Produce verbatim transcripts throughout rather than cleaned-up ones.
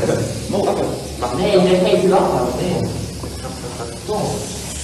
뭐 아까 네, 이제 페이스가 네. 또.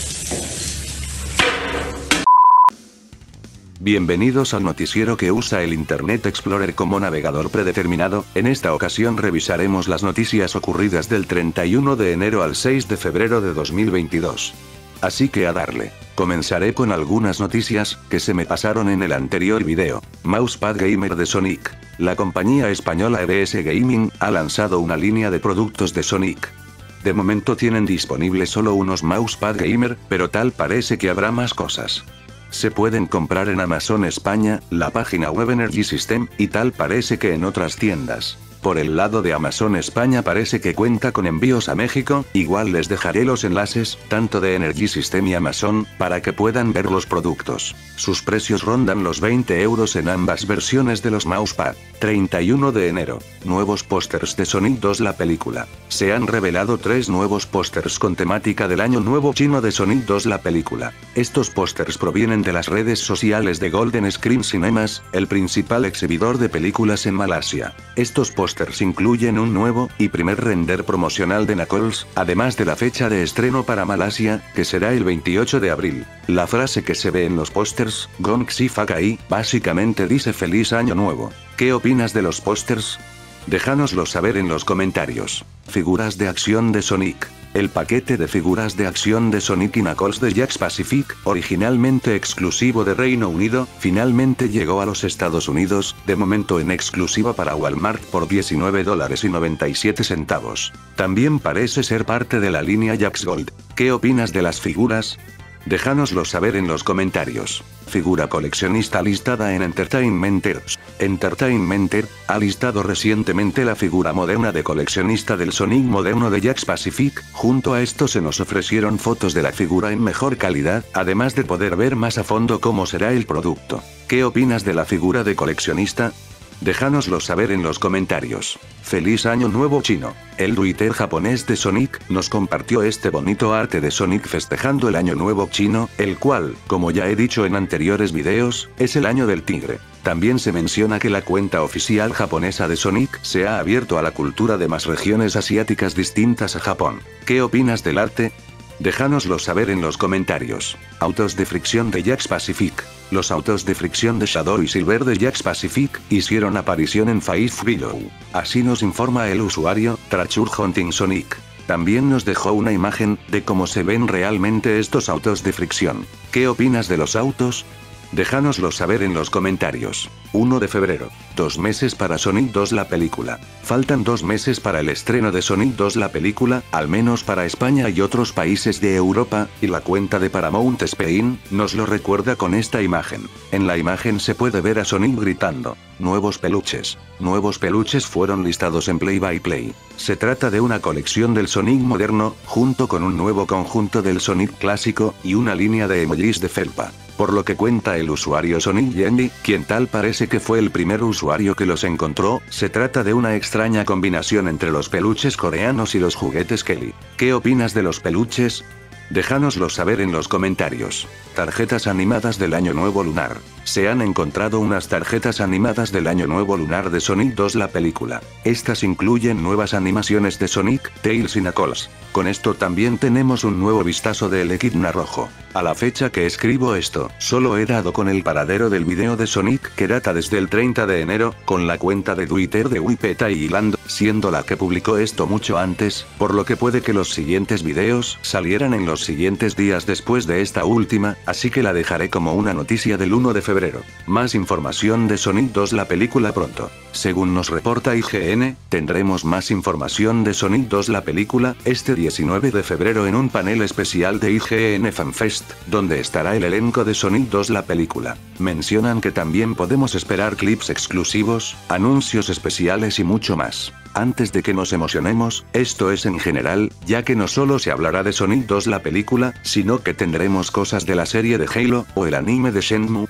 Bienvenidos al noticiero que usa el Internet Explorer como navegador predeterminado. En esta ocasión revisaremos las noticias ocurridas del treinta y uno de enero al seis de febrero de dos mil veintidós. Así que a darle. Comenzaré con algunas noticias que se me pasaron en el anterior video. Mousepad Gamer de Sonic. La compañía española E B S Gaming ha lanzado una línea de productos de Sonic. De momento tienen disponibles solo unos Mousepad Gamer, pero tal parece que habrá más cosas. Se pueden comprar en Amazon España, la página web Energy System, y tal parece que en otras tiendas. Por el lado de Amazon España parece que cuenta con envíos a México, igual les dejaré los enlaces, tanto de Energy System y Amazon, para que puedan ver los productos. Sus precios rondan los veinte euros en ambas versiones de los Mousepad. treinta y uno de enero. Nuevos pósters de Sonic dos la película. Se han revelado tres nuevos pósters con temática del año nuevo chino de Sonic dos la película. Estos pósters provienen de las redes sociales de Golden Screen Cinemas, el principal exhibidor de películas en Malasia. Estos pósters incluyen un nuevo y primer render promocional de Knuckles, además de la fecha de estreno para Malasia, que será el veintiocho de abril. La frase que se ve en los pósters, Gong Xi Fakai, básicamente dice Feliz Año Nuevo. ¿Qué opinas de los pósters? Déjanoslo saber en los comentarios. Figuras de acción de Sonic. El paquete de figuras de acción de Sonic y Knuckles de Jakks Pacific, originalmente exclusivo de Reino Unido, finalmente llegó a los Estados Unidos, de momento en exclusiva para Walmart por diecinueve dólares y noventa y siete centavos. También parece ser parte de la línea Jakks Gold. ¿Qué opinas de las figuras? Déjanoslo saber en los comentarios. Figura coleccionista listada en Entertainment Earth. Entertainment Earth ha listado recientemente la figura moderna de coleccionista del Sonic moderno de Jakks Pacific. Junto a esto se nos ofrecieron fotos de la figura en mejor calidad, además de poder ver más a fondo cómo será el producto. ¿Qué opinas de la figura de coleccionista? Déjanoslo saber en los comentarios. Feliz Año Nuevo Chino. El Twitter japonés de Sonic nos compartió este bonito arte de Sonic festejando el Año Nuevo chino, el cual, como ya he dicho en anteriores videos, es el año del tigre. También se menciona que la cuenta oficial japonesa de Sonic se ha abierto a la cultura de más regiones asiáticas distintas a Japón. ¿Qué opinas del arte? Déjanoslo saber en los comentarios. Autos de fricción de Jakks Pacific. Los autos de fricción de Shadow y Silver de Jakks Pacific hicieron aparición en Five Below. Así nos informa el usuario, Treasure Hunting Sonic. También nos dejó una imagen de cómo se ven realmente estos autos de fricción. ¿Qué opinas de los autos? Déjanoslo saber en los comentarios. uno de febrero. Dos meses para Sonic dos la película. Faltan dos meses para el estreno de Sonic dos la película, al menos para España y otros países de Europa, y la cuenta de Paramount Spain nos lo recuerda con esta imagen. En la imagen se puede ver a Sonic gritando, nuevos peluches. Nuevos peluches fueron listados en Play by Play. Se trata de una colección del Sonic moderno, junto con un nuevo conjunto del Sonic clásico, y una línea de emojis de felpa. Por lo que cuenta el usuario Sonic Yendy, quien tal parece que fue el primer usuario que los encontró, se trata de una extraña combinación entre los peluches coreanos y los juguetes Kelly. ¿Qué opinas de los peluches? Déjanoslo saber en los comentarios. Tarjetas animadas del Año Nuevo Lunar. Se han encontrado unas tarjetas animadas del Año Nuevo Lunar de Sonic dos la película. Estas incluyen nuevas animaciones de Sonic, Tails y Knuckles. Con esto también tenemos un nuevo vistazo del Equidna rojo. A la fecha que escribo esto, solo he dado con el paradero del video de Sonic que data desde el treinta de enero, con la cuenta de Twitter de Wipeta y Hilando, siendo la que publicó esto mucho antes, por lo que puede que los siguientes videos salieran en los siguientes días después de esta última, así que la dejaré como una noticia del uno de febrero. Más información de Sonic dos la película pronto. Según nos reporta I G N, tendremos más información de Sonic dos la película, este diecinueve de febrero en un panel especial de I G N FanFest, donde estará el elenco de Sonic dos la película. Mencionan que también podemos esperar clips exclusivos, anuncios especiales y mucho más. Antes de que nos emocionemos, esto es en general, ya que no solo se hablará de Sonic dos la película, sino que tendremos cosas de la serie de Halo, o el anime de Shenmue,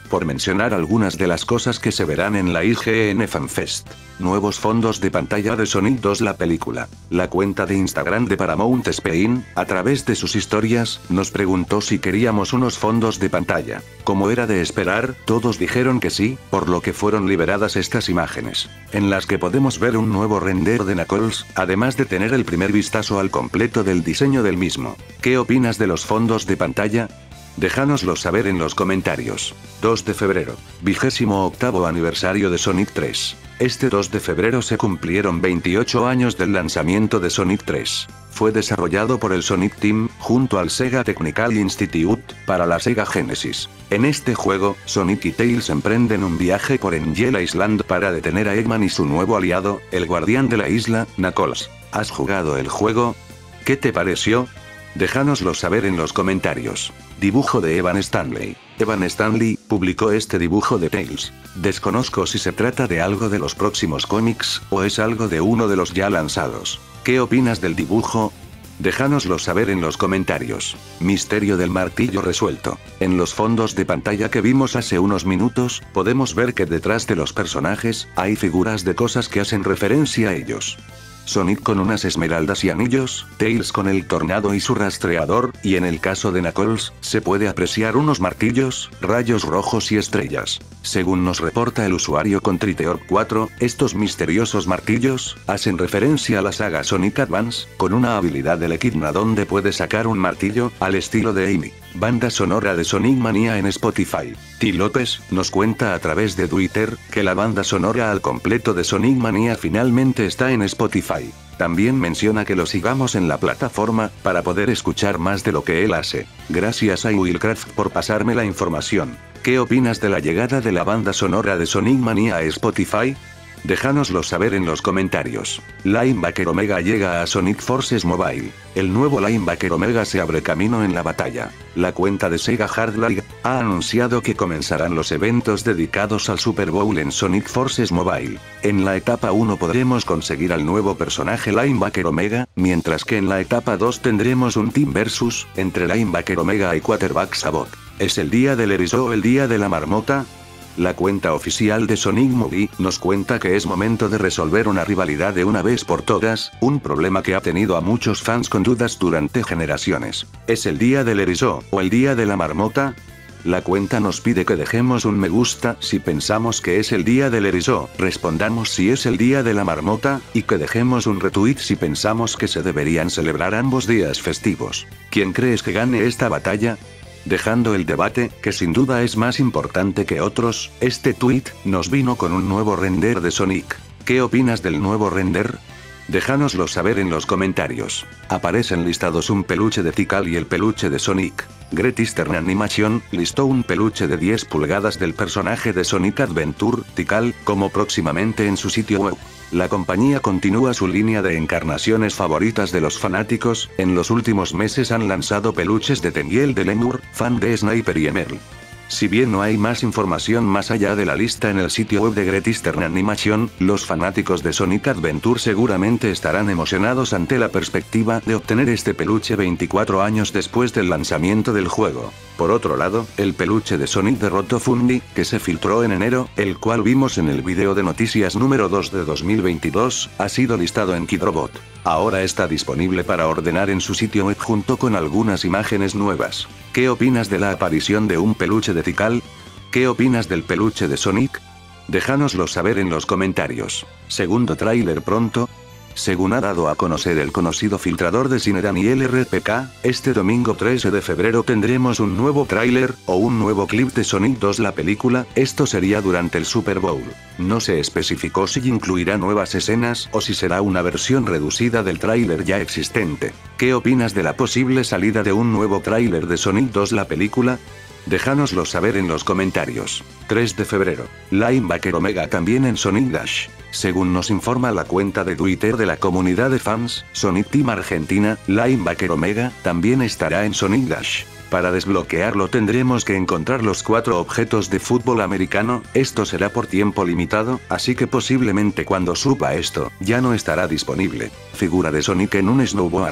por mencionar algunas de las cosas que se verán en la I G N FanFest. Nuevos fondos de pantalla de Sonic dos la película. La cuenta de Instagram de Paramount Spain, a través de sus historias, nos preguntó si queríamos unos fondos de pantalla. Como era de esperar, todos dijeron que sí, por lo que fueron liberadas estas imágenes, en las que podemos ver un nuevo render de Knuckles, además de tener el primer vistazo al completo del diseño del mismo. ¿Qué opinas de los fondos de pantalla? Déjanoslo saber en los comentarios. dos de febrero. Vigésimo octavo aniversario de Sonic tres. Este dos de febrero se cumplieron veintiocho años del lanzamiento de Sonic tres. Fue desarrollado por el Sonic Team, junto al Sega Technical Institute, para la Sega Genesis. En este juego, Sonic y Tails emprenden un viaje por Angel Island para detener a Eggman y su nuevo aliado, el guardián de la isla, Knuckles. ¿Has jugado el juego? ¿Qué te pareció? Déjanoslo saber en los comentarios. Dibujo de Evan Stanley. Evan Stanley publicó este dibujo de Tails. Desconozco si se trata de algo de los próximos cómics, o es algo de uno de los ya lanzados. ¿Qué opinas del dibujo? Déjanoslo saber en los comentarios. Misterio del martillo resuelto. En los fondos de pantalla que vimos hace unos minutos, podemos ver que detrás de los personajes, hay figuras de cosas que hacen referencia a ellos. Sonic con unas esmeraldas y anillos, Tails con el tornado y su rastreador, y en el caso de Knuckles, se puede apreciar unos martillos, rayos rojos y estrellas. Según nos reporta el usuario con Triteor cuatro, estos misteriosos martillos, hacen referencia a la saga Sonic Advance, con una habilidad del Echidna donde puede sacar un martillo, al estilo de Amy. Banda sonora de Sonic Mania en Spotify. T. López, nos cuenta a través de Twitter, que la banda sonora al completo de Sonic Mania finalmente está en Spotify. También menciona que lo sigamos en la plataforma, para poder escuchar más de lo que él hace. Gracias a Willcraft por pasarme la información. ¿Qué opinas de la llegada de la banda sonora de Sonic Mania a Spotify? Déjanoslo saber en los comentarios. Linebacker Omega llega a Sonic Forces Mobile. El nuevo Linebacker Omega se abre camino en la batalla. La cuenta de Sega Hard Live ha anunciado que comenzarán los eventos dedicados al Super Bowl en Sonic Forces Mobile. En la etapa uno podremos conseguir al nuevo personaje Linebacker Omega, mientras que en la etapa dos tendremos un Team Versus, entre Linebacker Omega y Quarterback Sabot. ¿Es el día del erizo o el día de la marmota? La cuenta oficial de Sonic Movie nos cuenta que es momento de resolver una rivalidad de una vez por todas, un problema que ha tenido a muchos fans con dudas durante generaciones. ¿Es el día del erizo o el día de la marmota? La cuenta nos pide que dejemos un me gusta si pensamos que es el día del erizo, respondamos si es el día de la marmota, y que dejemos un retweet si pensamos que se deberían celebrar ambos días festivos. ¿Quién crees que gane esta batalla? Dejando el debate, que sin duda es más importante que otros, este tweet nos vino con un nuevo render de Sonic. ¿Qué opinas del nuevo render? Déjanoslo saber en los comentarios. Aparecen listados un peluche de Tikal y el peluche de Sonic. Great Eastern Animation listó un peluche de diez pulgadas del personaje de Sonic Adventure, Tikal, como próximamente en su sitio web. La compañía continúa su línea de encarnaciones favoritas de los fanáticos. En los últimos meses han lanzado peluches de Tengiel de Lemur, fan de Sniper y Emerl. Si bien no hay más información más allá de la lista en el sitio web de Great Eastern Animation, los fanáticos de Sonic Adventure seguramente estarán emocionados ante la perspectiva de obtener este peluche veinticuatro años después del lanzamiento del juego. Por otro lado, el peluche de Sonic de Roto Fundy, que se filtró en enero, el cual vimos en el video de noticias número dos de dos mil veintidós, ha sido listado en Kidrobot. Ahora está disponible para ordenar en su sitio web junto con algunas imágenes nuevas. ¿Qué opinas de la aparición de un peluche de Tikal? ¿Qué opinas del peluche de Sonic? Déjanoslo saber en los comentarios. Segundo tráiler pronto. Según ha dado a conocer el conocido filtrador de cine Daniel R P K, este domingo trece de febrero tendremos un nuevo tráiler, o un nuevo clip de Sonic dos la película, esto sería durante el Super Bowl. No se especificó si incluirá nuevas escenas o si será una versión reducida del tráiler ya existente. ¿Qué opinas de la posible salida de un nuevo tráiler de Sonic dos la película? Déjanoslo saber en los comentarios. tres de febrero. Linebacker Omega también en Sonic Dash. Según nos informa la cuenta de Twitter de la comunidad de fans, Sonic Team Argentina, Linebacker Omega, también estará en Sonic Dash. Para desbloquearlo tendremos que encontrar los cuatro objetos de fútbol americano, esto será por tiempo limitado, así que posiblemente cuando suba esto, ya no estará disponible. Figura de Sonic en un snowboard.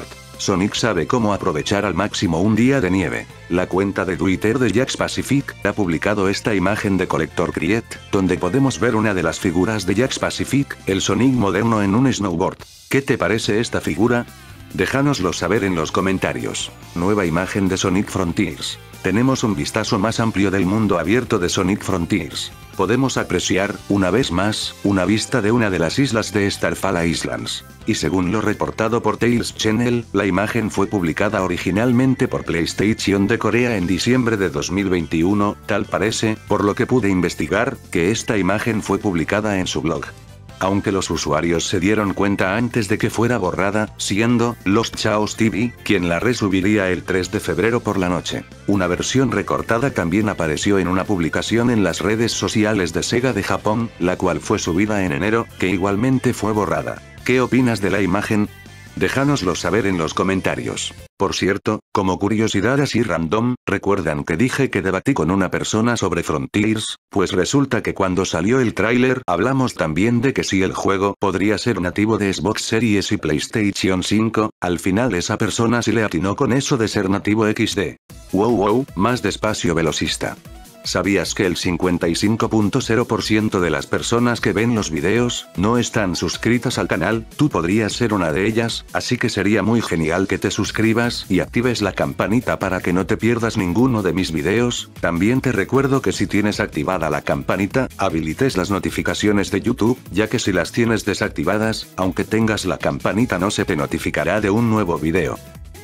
Sonic sabe cómo aprovechar al máximo un día de nieve. La cuenta de Twitter de Jax Pacific ha publicado esta imagen de Collector Create, donde podemos ver una de las figuras de Jax Pacific, el Sonic moderno en un snowboard. ¿Qué te parece esta figura? Déjanoslo saber en los comentarios. Nueva imagen de Sonic Frontiers. Tenemos un vistazo más amplio del mundo abierto de Sonic Frontiers. Podemos apreciar, una vez más, una vista de una de las islas de Starfall Islands. Y según lo reportado por Tails Channel, la imagen fue publicada originalmente por PlayStation de Corea en diciembre de dos mil veintiuno, tal parece, por lo que pude investigar, que esta imagen fue publicada en su blog. Aunque los usuarios se dieron cuenta antes de que fuera borrada, siendo Lost Chaos T V quien la resubiría el tres de febrero por la noche. Una versión recortada también apareció en una publicación en las redes sociales de Sega de Japón, la cual fue subida en enero, que igualmente fue borrada. ¿Qué opinas de la imagen? Déjanoslo saber en los comentarios. Por cierto, como curiosidad así random, ¿recuerdan que dije que debatí con una persona sobre Frontiers? Pues resulta que cuando salió el tráiler hablamos también de que si el juego podría ser nativo de Xbox Series y PlayStation cinco, al final esa persona sí le atinó con eso de ser nativo equis de. Wow wow, más despacio velocista. ¿Sabías que el cincuenta y cinco punto cero por ciento de las personas que ven los videos, no están suscritas al canal? Tú podrías ser una de ellas, así que sería muy genial que te suscribas y actives la campanita para que no te pierdas ninguno de mis videos. También te recuerdo que si tienes activada la campanita, habilites las notificaciones de YouTube, ya que si las tienes desactivadas, aunque tengas la campanita no se te notificará de un nuevo video.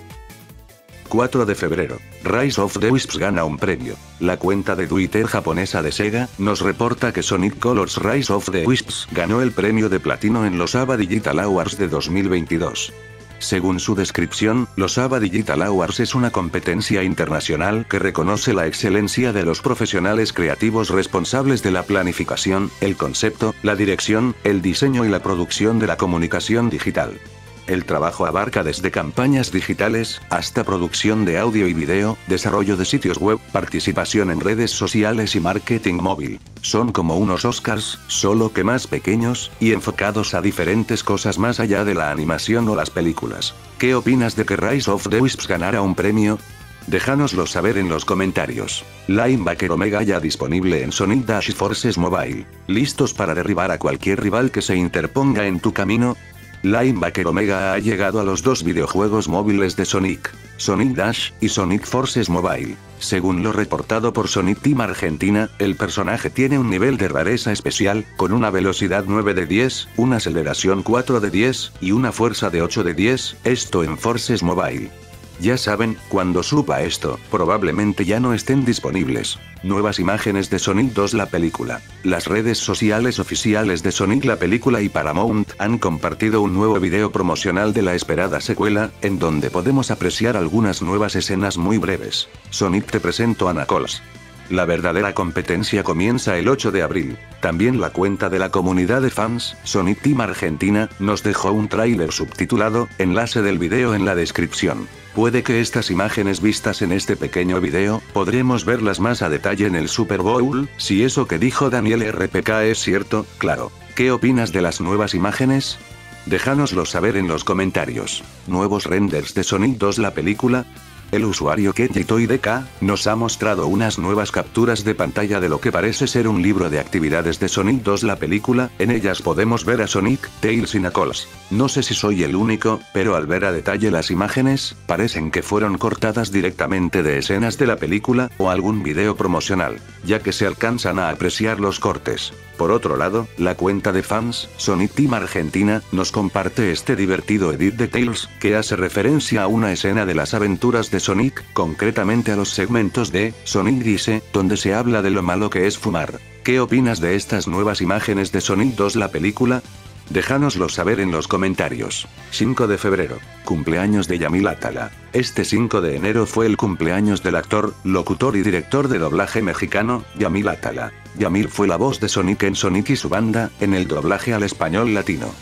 cuatro de febrero. Rise of the Wisps gana un premio. La cuenta de Twitter japonesa de Sega nos reporta que Sonic Colors Rise of the Wisps ganó el premio de platino en los A B A Digital Awards de dos mil veintidós. Según su descripción, los A B A Digital Awards es una competencia internacional que reconoce la excelencia de los profesionales creativos responsables de la planificación, el concepto, la dirección, el diseño y la producción de la comunicación digital. El trabajo abarca desde campañas digitales, hasta producción de audio y video, desarrollo de sitios web, participación en redes sociales y marketing móvil. Son como unos Oscars, solo que más pequeños, y enfocados a diferentes cosas más allá de la animación o las películas. ¿Qué opinas de que Rise of the Wisps ganara un premio? Déjanoslo saber en los comentarios. Linebacker Omega ya disponible en Sonic Dash Forces Mobile. ¿Listos para derribar a cualquier rival que se interponga en tu camino? Linebacker Omega ha llegado a los dos videojuegos móviles de Sonic, Sonic Dash y Sonic Forces Mobile. Según lo reportado por Sonic Team Argentina, el personaje tiene un nivel de rareza especial, con una velocidad nueve de diez, una aceleración cuatro de diez, y una fuerza de ocho de diez, esto en Forces Mobile. Ya saben, cuando suba esto, probablemente ya no estén disponibles. Nuevas imágenes de Sonic dos la película. Las redes sociales oficiales de Sonic la película y Paramount han compartido un nuevo video promocional de la esperada secuela, en donde podemos apreciar algunas nuevas escenas muy breves. Sonic te presento a Knuckles. La verdadera competencia comienza el ocho de abril. También la cuenta de la comunidad de fans, Sonic Team Argentina, nos dejó un tráiler subtitulado, enlace del video en la descripción. Puede que estas imágenes vistas en este pequeño video, podremos verlas más a detalle en el Super Bowl, si eso que dijo Daniel R P K es cierto, claro. ¿Qué opinas de las nuevas imágenes? Déjanoslo saber en los comentarios. Nuevos renders de Sonic dos la película. El usuario KetJitoyDK nos ha mostrado unas nuevas capturas de pantalla de lo que parece ser un libro de actividades de Sonic dos la película, en ellas podemos ver a Sonic, Tails y Knuckles. No sé si soy el único, pero al ver a detalle las imágenes, parecen que fueron cortadas directamente de escenas de la película, o algún video promocional, ya que se alcanzan a apreciar los cortes. Por otro lado, la cuenta de fans, Sonic Team Argentina, nos comparte este divertido edit de Tails, que hace referencia a una escena de las aventuras de Sonic, concretamente a los segmentos de Sonic Dice, donde se habla de lo malo que es fumar. ¿Qué opinas de estas nuevas imágenes de Sonic dos la película? Déjanoslo saber en los comentarios. cinco de febrero. Cumpleaños de Yamil Atala. Este cinco de enero fue el cumpleaños del actor, locutor y director de doblaje mexicano, Yamil Atala. Yamil fue la voz de Sonic en Sonic y su banda, en el doblaje al español latino.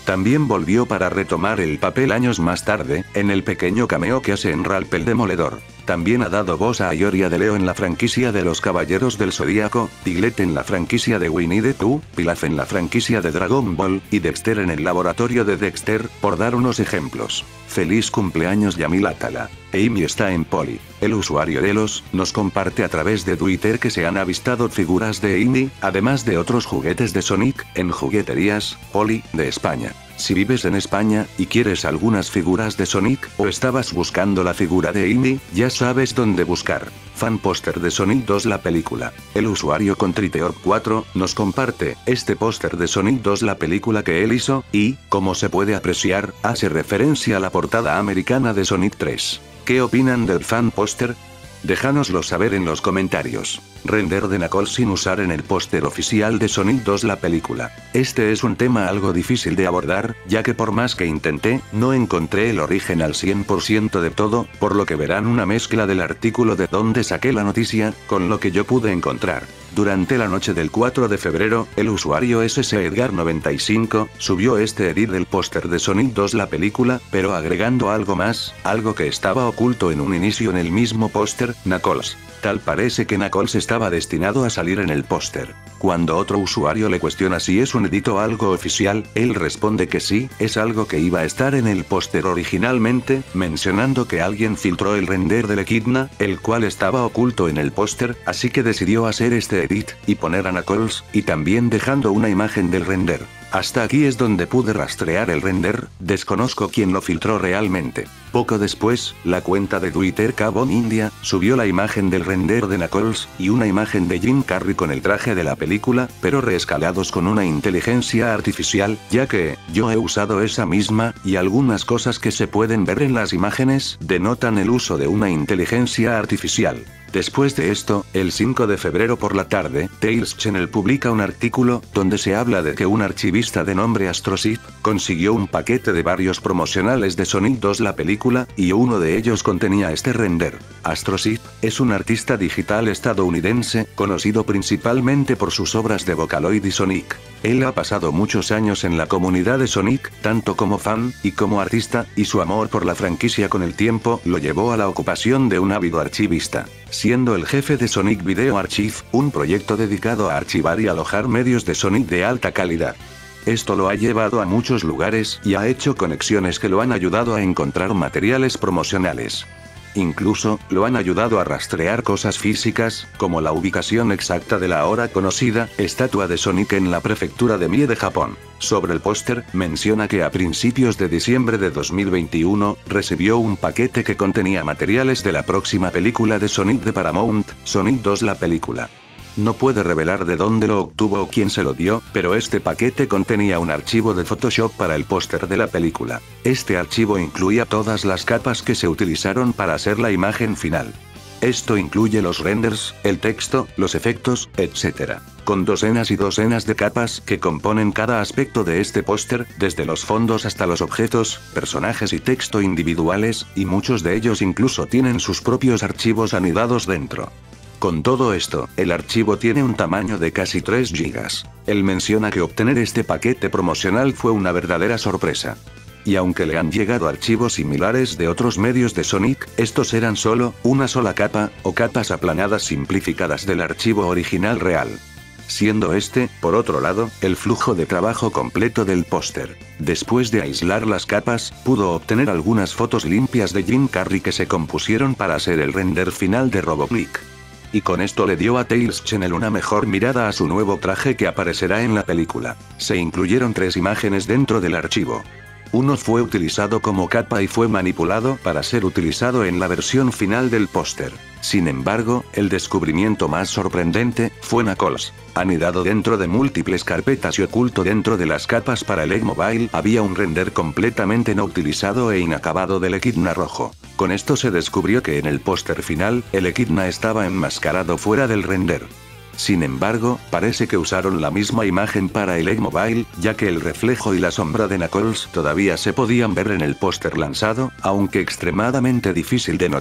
También volvió para retomar el papel años más tarde, en el pequeño cameo que hace en Ralph el Demoledor. También ha dado voz a Ioria de Leo en la franquicia de Los Caballeros del Zodíaco, Piglet en la franquicia de Winnie the Pooh, Pilaf en la franquicia de Dragon Ball, y Dexter en el laboratorio de Dexter, por dar unos ejemplos. Feliz cumpleaños Yamil Atala. Amy está en Poli. El usuario Delos nos comparte a través de Twitter que se han avistado figuras de Amy, además de otros juguetes de Sonic, en jugueterías Poli de España. Si vives en España, y quieres algunas figuras de Sonic, o estabas buscando la figura de Amy, ya sabes dónde buscar. Fan póster de Sonic dos la película. El usuario con Triteor cuatro, nos comparte, este póster de Sonic dos la película que él hizo, y, como se puede apreciar, hace referencia a la portada americana de Sonic tres. ¿Qué opinan del fan póster? Déjanoslo saber en los comentarios. Render de Knuckles sin usar en el póster oficial de Sonic dos la película. Este es un tema algo difícil de abordar, ya que por más que intenté, no encontré el origen al cien por ciento de todo, por lo que verán una mezcla del artículo de donde saqué la noticia, con lo que yo pude encontrar. Durante la noche del cuatro de febrero, el usuario S S Edgar noventa y cinco, subió este edit del póster de Sonic dos la película, pero agregando algo más, algo que estaba oculto en un inicio en el mismo póster, Knuckles. Tal parece que Knuckles estaba destinado a salir en el póster. Cuando otro usuario le cuestiona si es un edit o algo oficial, él responde que sí, es algo que iba a estar en el póster originalmente, mencionando que alguien filtró el render del Echidna, el cual estaba oculto en el póster, así que decidió hacer este edit, y poner a Knuckles, y también dejando una imagen del render. Hasta aquí es donde pude rastrear el render, desconozco quién lo filtró realmente. Poco después, la cuenta de Twitter Cabon India, subió la imagen del render de Knuckles, y una imagen de Jim Carrey con el traje de la película, pero reescalados con una inteligencia artificial, ya que, yo he usado esa misma, y algunas cosas que se pueden ver en las imágenes, denotan el uso de una inteligencia artificial. Después de esto, el cinco de febrero por la tarde, Tails Channel publica un artículo, donde se habla de que un archivista de nombre AstroZip, consiguió un paquete de varios promocionales de Sonic dos la película, y uno de ellos contenía este render. AstroZip, es un artista digital estadounidense, conocido principalmente por sus obras de Vocaloid y Sonic. Él ha pasado muchos años en la comunidad de Sonic, tanto como fan, y como artista, y su amor por la franquicia con el tiempo, lo llevó a la ocupación de un ávido archivista. Siendo el jefe de Sonic Video Archive, un proyecto dedicado a archivar y alojar medios de Sonic de alta calidad. Esto lo ha llevado a muchos lugares, y ha hecho conexiones que lo han ayudado a encontrar materiales promocionales. Incluso, lo han ayudado a rastrear cosas físicas, como la ubicación exacta de la ahora conocida estatua de Sonic en la prefectura de Mie de Japón. Sobre el póster, menciona que a principios de diciembre de dos mil veintiuno, recibió un paquete que contenía materiales de la próxima película de Sonic de Paramount, Sonic dos la película. No puede revelar de dónde lo obtuvo o quién se lo dio, pero este paquete contenía un archivo de Photoshop para el póster de la película. Este archivo incluía todas las capas que se utilizaron para hacer la imagen final. Esto incluye los renders, el texto, los efectos, etcétera. Con docenas y docenas de capas que componen cada aspecto de este póster, desde los fondos hasta los objetos, personajes y texto individuales, y muchos de ellos incluso tienen sus propios archivos anidados dentro. Con todo esto, el archivo tiene un tamaño de casi tres gigas. Él menciona que obtener este paquete promocional fue una verdadera sorpresa. Y aunque le han llegado archivos similares de otros medios de Sonic, estos eran solo una sola capa, o capas aplanadas simplificadas del archivo original real. Siendo este, por otro lado, el flujo de trabajo completo del póster. Después de aislar las capas, pudo obtener algunas fotos limpias de Jim Carrey que se compusieron para hacer el render final de Roboclick. Y con esto le dio a Tails Channel una mejor mirada a su nuevo traje que aparecerá en la película. Se incluyeron tres imágenes dentro del archivo. Uno fue utilizado como capa y fue manipulado para ser utilizado en la versión final del póster. Sin embargo, el descubrimiento más sorprendente fue Knuckles. Anidado dentro de múltiples carpetas y oculto dentro de las capas para el Egg-Mobile, había un render completamente no utilizado e inacabado del Echidna rojo. Con esto se descubrió que en el póster final, el Echidna estaba enmascarado fuera del render. Sin embargo, parece que usaron la misma imagen para el Egg-Mobile, ya que el reflejo y la sombra de Knuckles todavía se podían ver en el póster lanzado, aunque extremadamente difícil de notar.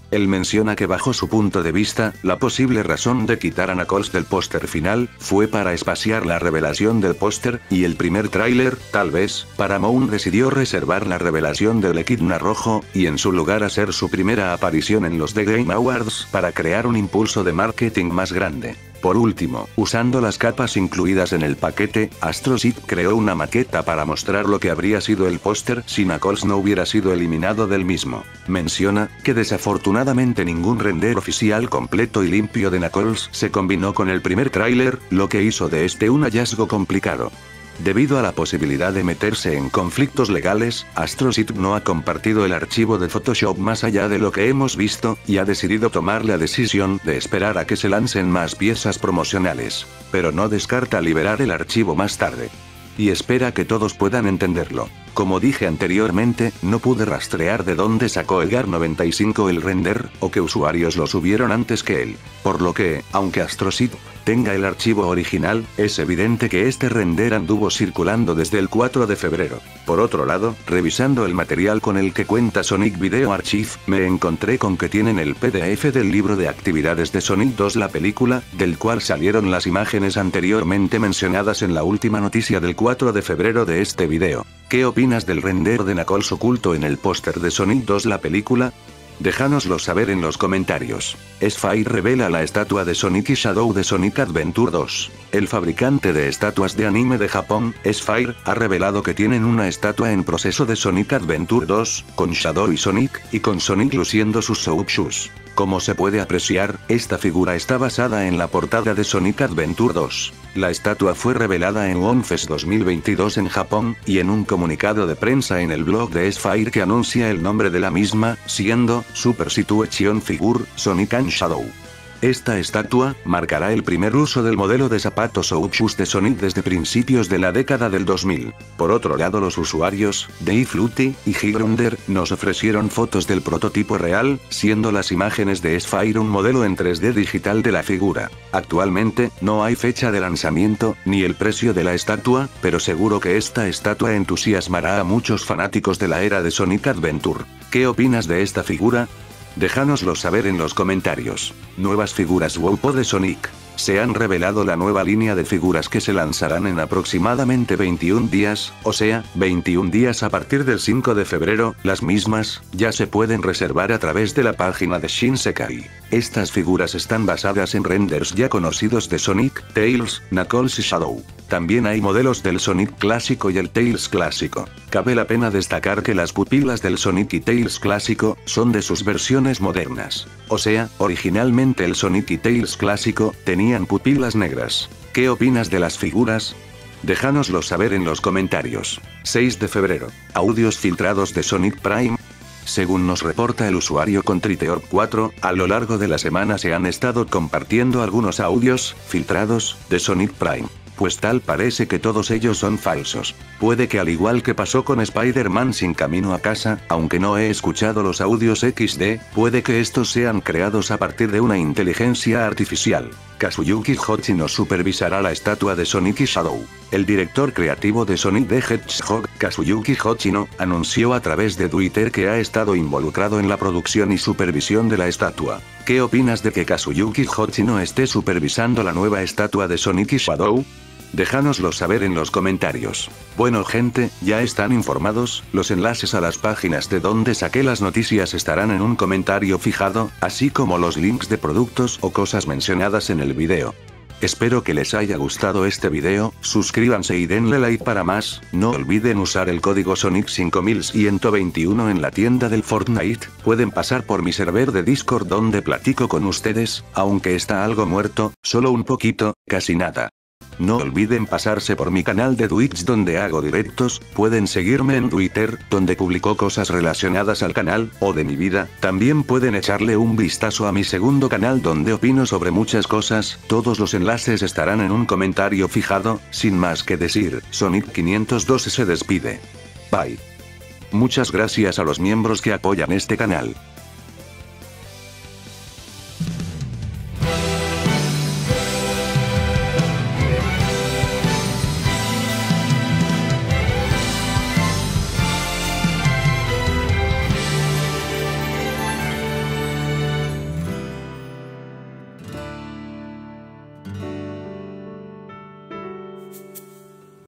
Él menciona que bajo su punto de vista, la posible razón de quitar a Knuckles del póster final, fue para espaciar la revelación del póster, y el primer tráiler, tal vez, Paramount decidió reservar la revelación del Equidna rojo, y en su lugar hacer su primera aparición en los The Game Awards, para crear un impulso de marketing más grande. Por último, usando las capas incluidas en el paquete, Astro Seed creó una maqueta para mostrar lo que habría sido el póster si Knuckles no hubiera sido eliminado del mismo. Menciona, que desafortunadamente ningún render oficial completo y limpio de Knuckles se combinó con el primer tráiler, lo que hizo de este un hallazgo complicado. Debido a la posibilidad de meterse en conflictos legales, Astro Seed no ha compartido el archivo de Photoshop más allá de lo que hemos visto, y ha decidido tomar la decisión de esperar a que se lancen más piezas promocionales. Pero no descarta liberar el archivo más tarde. Y espera que todos puedan entenderlo. Como dije anteriormente, no pude rastrear de dónde sacó Edgar noventa y cinco el render, o qué usuarios lo subieron antes que él. Por lo que, aunque Astro Seed tenga el archivo original, es evidente que este render anduvo circulando desde el cuatro de febrero. Por otro lado, revisando el material con el que cuenta Sonic Video Archive, me encontré con que tienen el P D F del libro de actividades de Sonic dos la película, del cual salieron las imágenes anteriormente mencionadas en la última noticia del cuatro de febrero de este video. ¿Qué opinas del render de Knuckles oculto en el póster de Sonic dos la película? Déjanoslo saber en los comentarios. Sphere revela la estatua de Sonic y Shadow de Sonic Adventure dos. El fabricante de estatuas de anime de Japón, Sphere, ha revelado que tienen una estatua en proceso de Sonic Adventure dos, con Shadow y Sonic, y con Sonic luciendo sus Soap Shoes. Como se puede apreciar, esta figura está basada en la portada de Sonic Adventure dos. La estatua fue revelada en OneFest dos mil veintidós en Japón, y en un comunicado de prensa en el blog de Sphere que anuncia el nombre de la misma, siendo Super Situation Figure, Sonic and Shadow. Esta estatua marcará el primer uso del modelo de zapatos Soap Shoes de Sonic desde principios de la década del dos mil. Por otro lado, los usuarios, Dave Flutie y Higrunder, nos ofrecieron fotos del prototipo real, siendo las imágenes de Sphere un modelo en tres D digital de la figura. Actualmente, no hay fecha de lanzamiento, ni el precio de la estatua, pero seguro que esta estatua entusiasmará a muchos fanáticos de la era de Sonic Adventure. ¿Qué opinas de esta figura? Déjanoslo saber en los comentarios. Nuevas figuras WOWPO de Sonic. Se han revelado la nueva línea de figuras que se lanzarán en aproximadamente veintiún días, o sea, veintiún días a partir del cinco de febrero, las mismas, ya se pueden reservar a través de la página de Shinsekai. Estas figuras están basadas en renders ya conocidos de Sonic, Tails, Knuckles y Shadow. También hay modelos del Sonic clásico y el Tails clásico. Cabe la pena destacar que las pupilas del Sonic y Tails clásico, son de sus versiones modernas. O sea, originalmente el Sonic y Tails clásico, tenían pupilas negras. ¿Qué opinas de las figuras? Déjanoslo saber en los comentarios. seis de febrero. Audios filtrados de Sonic Prime. Según nos reporta el usuario Contriteor cuatro, a lo largo de la semana se han estado compartiendo algunos audios filtrados de Sonic Prime. Pues tal parece que todos ellos son falsos. Puede que al igual que pasó con Spider-Man sin camino a casa, aunque no he escuchado los audios equis de, puede que estos sean creados a partir de una inteligencia artificial. Kazuyuki Hoshino supervisará la estatua de Sonic y Shadow. El director creativo de Sonic the Hedgehog, Kazuyuki Hoshino, anunció a través de Twitter que ha estado involucrado en la producción y supervisión de la estatua. ¿Qué opinas de que Kazuyuki Hoshino esté supervisando la nueva estatua de Sonic y Shadow? Déjanoslo saber en los comentarios. Bueno gente, ya están informados, los enlaces a las páginas de donde saqué las noticias estarán en un comentario fijado, así como los links de productos o cosas mencionadas en el video. Espero que les haya gustado este video, suscríbanse y denle like para más, no olviden usar el código Sonic cinco mil ciento veintiuno en la tienda del Fortnite, pueden pasar por mi server de Discord donde platico con ustedes, aunque está algo muerto, solo un poquito, casi nada. No olviden pasarse por mi canal de Twitch donde hago directos, pueden seguirme en Twitter, donde publico cosas relacionadas al canal, o de mi vida, también pueden echarle un vistazo a mi segundo canal donde opino sobre muchas cosas, todos los enlaces estarán en un comentario fijado, sin más que decir, Sonic quinientos doce se despide. Bye. Muchas gracias a los miembros que apoyan este canal.